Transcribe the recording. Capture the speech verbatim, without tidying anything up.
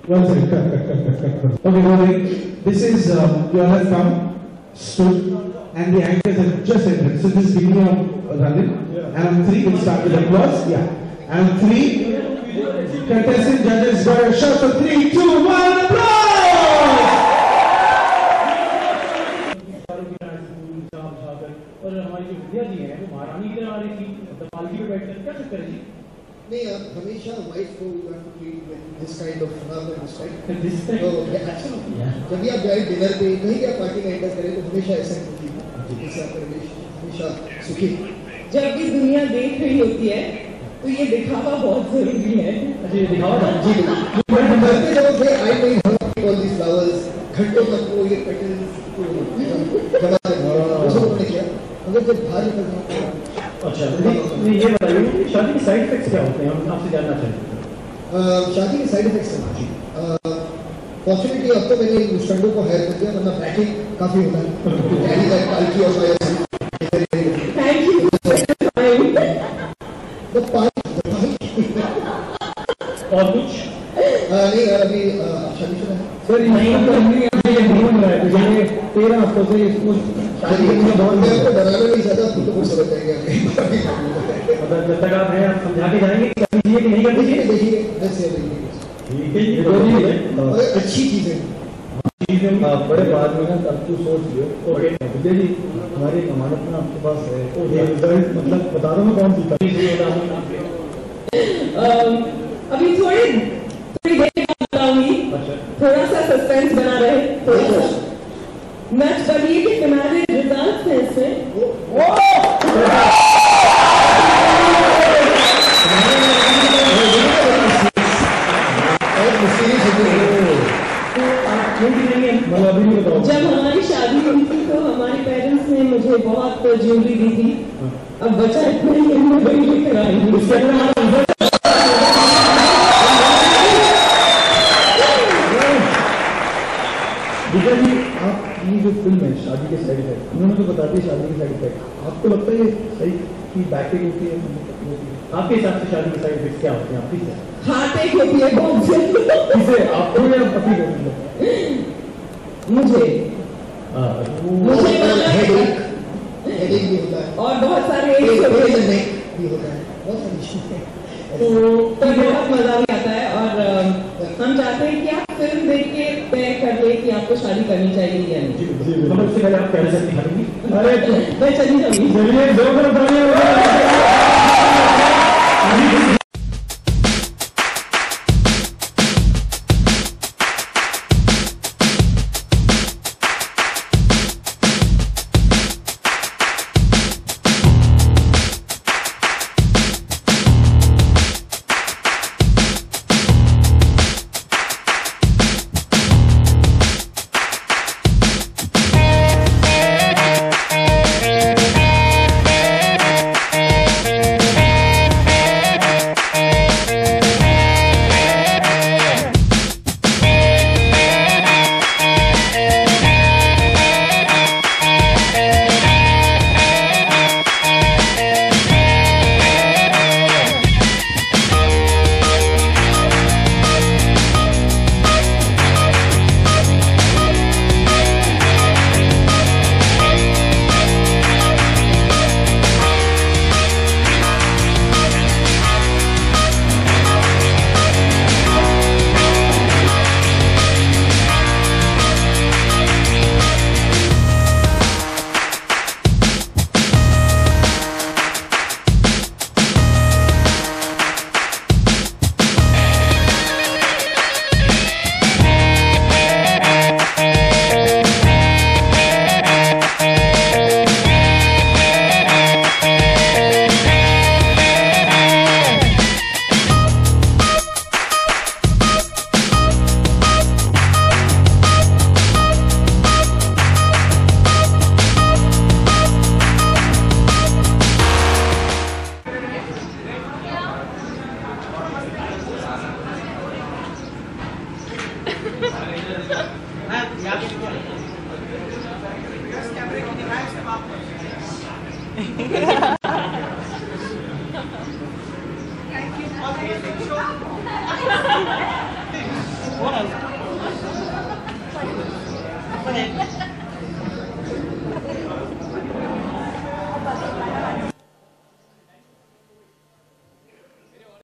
One second, cut, cut, cut, cut, cut, cut. Okay, Rohit, this is, um, you all have come, stood, and the anchors have just entered. So this is beginning of running. Yeah. And on three, we'll start with applause. Yeah. And on three, contestant judges got a shot for three, two, one, applause! और हमारी जो विद्या जी हैं वो महारानी की तरह आ रही थी, पालकी पे बैठकर क्या चक्कर है जी? नहीं, आप हमेशा वाइफ को you have to treat with this kind of love and respect. This kind. तो absolutely. जब भी आप जाए डिनर पे कहीं भी आप पार्टी में एंटर करें तो हमेशा ऐसा ही होती है, जैसे आपका रिलेशन हमेशा सुखी। जब भी दुनिया देख रही होती है तो ये दिखावा बहुत जरूरी है। अच्छा, ये दिखावा था जी। करते जब थे आई नहीं हर्ट ऑल दीस फ्लावर्स, घंटों तक वो ये पेटल्स जमा उसको उन्होंने किया, मगर जब बाहर निकलना। अच्छा, नहीं ये बताइए शादी के साइड इफेक्ट्स क्या होते हैं, हम आपसे जानना चाहते हैं। शादी के साइड इफेक्ट्स हैं। फॉर्चुनेटली अब तो मैंने उस स्टंडो को हायर कर दिया, वरना बैटिंग काफी होता है। कैरी दैट पालकी और थैंक यू। तो पालकी और कुछ नहीं यार, अभी शादीशुदा है सर। नहीं घूम रहा है पिछले तेरह हफ्तों से इसको शादी में बहुत मैं आपको डराना नहीं चाहता, आपको तो कुछ समझ जाएंगे। मतलब जब तक आप हैं आप समझा के जाएंगे कि करनी चाहिए कि नहीं करनी चाहिए। देखिए वैसे ठीक है, ये दो चीज है, अच्छी चीजें चीजें बड़े बाद में ना तब तू सोच लियो। ओके विजय जी, हमारी एक अमानत ना आपके पास है, ये रिजल्ट मतलब बता दो मैं कौन सी अभी थोड़ी थोड़ी देर बाद बताऊंगी, थोड़ा सा सस्पेंस बना रहे। थोड़ा सा मैच बलिए के किनारे रिजल्ट है इसमें। जब हमारी शादी हुई थी तो हमारे पेरेंट्स ने मुझे बहुत ज्वेलरी दी थी, अब बचा इतना ही मैं बड़ी लेकर आई। विजय जी, आप ये जो फिल्म है शादी के साइड इफेक्ट, उन्होंने तो बता दिया शादी के साइड इफेक्ट, आपको लगता है ये सही की बैटिंग होती है? आपके हिसाब से शादी के साइड इफेक्ट क्या होते हैं आपके हिसाब? हार्ट एक होती है बहुत जल्दी। किसे, आपको या पति को? मुझे मुझे हेडेक हेडेक भी होता है और बहुत सारे एक भी होता है, बहुत सारी चीजें। तो बहुत मजा भी आता है और हम चाहते हैं कि आप फिल्म देख के तय कर ले कि आपको शादी करनी चाहिए या नहीं। हम उससे पहले आप क्या रिजल्ट दिखाएंगी? अरे मैं चली जाऊंगी। चलिए जोरदार तालियां। Go ahead.